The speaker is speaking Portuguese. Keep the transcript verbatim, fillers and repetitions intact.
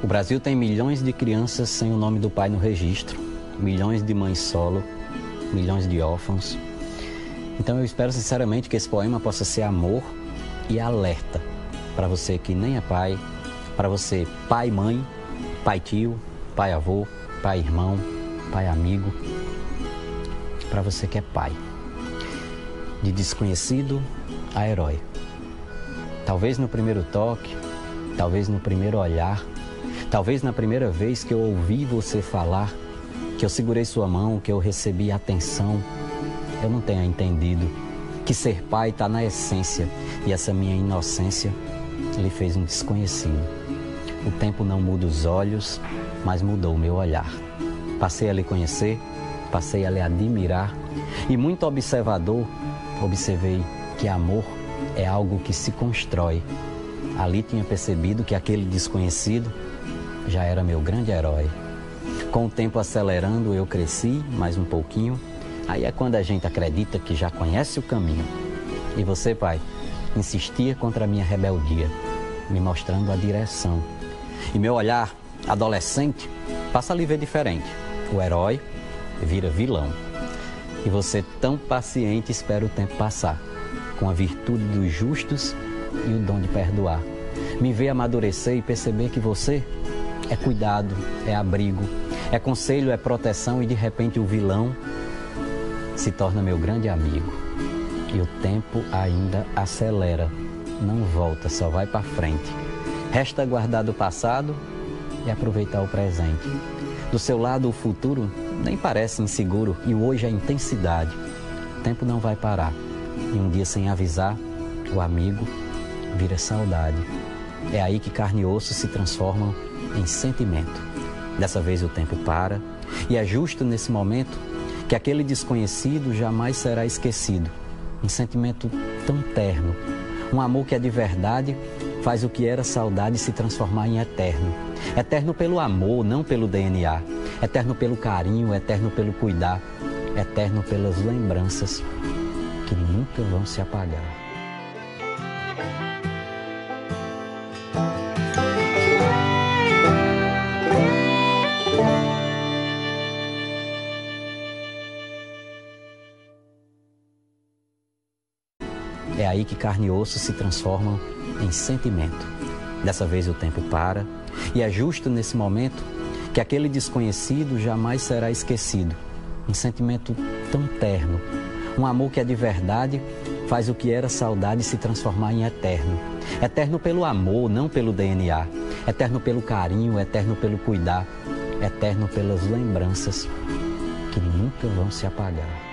Brasil tem milhões de crianças sem o nome do pai no registro, milhões de mães solo, milhões de órfãos. Então eu espero sinceramente que esse poema possa ser amor e alerta para você que nem é pai, para você pai, mãe, pai tio, pai avô, pai irmão, pai amigo, para você que é pai. De desconhecido a herói. Talvez no primeiro toque, talvez no primeiro olhar, talvez na primeira vez que eu ouvi você falar, que eu segurei sua mão, que eu recebi atenção, eu não tenha entendido que ser pai está na essência e essa minha inocência lhe fez um desconhecido. O tempo não muda os olhos, mas mudou o meu olhar. Passei a lhe conhecer, passei a lhe admirar e muito observador, observei que amor é algo que se constrói. Ali tinha percebido que aquele desconhecido já era meu grande herói. Com o tempo acelerando, eu cresci mais um pouquinho. Aí é quando a gente acredita que já conhece o caminho. E você, pai, insistia contra a minha rebeldia, me mostrando a direção. E meu olhar adolescente passa a lhe ver diferente. O herói vira vilão. E você, tão paciente, espera o tempo passar, com a virtude dos justos e o dom de perdoar. Me vê amadurecer e perceber que você é cuidado, é abrigo, é conselho, é proteção e de repente o vilão se torna meu grande amigo. E o tempo ainda acelera, não volta, só vai para frente. Resta guardar do passado e aproveitar o presente. Do seu lado o futuro nem parece inseguro e o hoje é intensidade. O tempo não vai parar e um dia sem avisar, o amigo vira saudade. É aí que carne e osso se transformam em sentimento. Dessa vez o tempo para e é justo nesse momento que aquele desconhecido jamais será esquecido. Um sentimento tão terno, um amor que é de verdade, faz o que era saudade se transformar em eterno. Eterno pelo amor, não pelo D N A. Eterno pelo carinho, eterno pelo cuidar. Eterno pelas lembranças que nunca vão se apagar. É aí que carne e osso se transformam em sentimento. Dessa vez o tempo para e é justo nesse momento que aquele desconhecido jamais será esquecido. Um sentimento tão terno, um amor que é de verdade, faz o que era saudade se transformar em eterno. Eterno pelo amor, não pelo D N A. Eterno pelo carinho, eterno pelo cuidar. Eterno pelas lembranças que nunca vão se apagar.